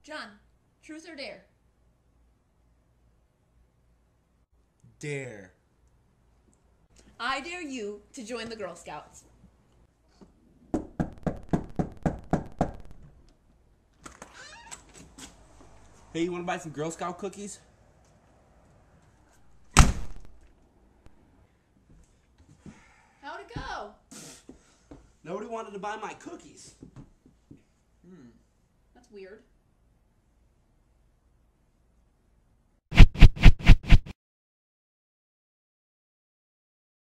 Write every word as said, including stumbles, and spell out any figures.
John, truth or dare? Dare. I dare you to join the Girl Scouts. Hey, you want to buy some Girl Scout cookies? How'd it go? Nobody wanted to buy my cookies. That's weird.